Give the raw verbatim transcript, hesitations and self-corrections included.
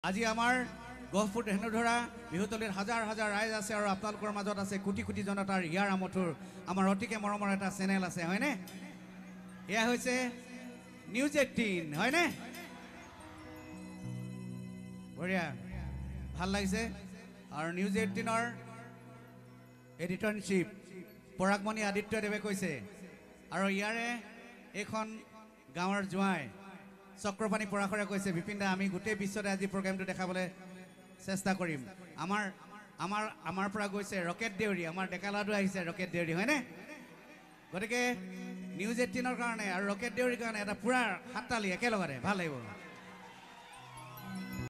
আজি আমাৰ গহপুৰ ধেনুধৰা বিহুতলীৰ হাজাৰ হাজাৰ ৰাইজ আছে আৰু আপোনালোকৰ মাজত আছে কোটি কোটি জনতাৰ ইয়াৰ আমঠুৰ আমাৰ অতিকে মৰমৰ এটা চেনেল আছে হয়নে এয়া হৈছে নিউজ এইটিন হয়নে বঢ়িয়া ভাল লাগিছে আৰু নিউজ এইটিনৰ এডিটৰশ্বিপ পৰাগমণি আদিত্যদেৱে কৈছে আৰু ইয়াৰে এখন গাঁৱৰ জোৱাই চক্ৰপাণী পৰাশৰে কৈছে বিপিনদা আমি গোটেই বিশ্বতে আজি প্ৰগ্ৰামটো দেখাবলৈ চেষ্টা কৰিম আমাৰ আমাৰ আমাৰ পৰা গৈছে ৰকেট দেউৰী আমাৰ ডেকালাডু আহিছে ৰকেট দেউৰী হয়নে গতিকে নিউজ এইটিনৰ কাৰণে আৰু ৰকেট দেউৰীৰ কাৰণে এটা পুৰা হাততালি একেলগতে ভাল লাগিব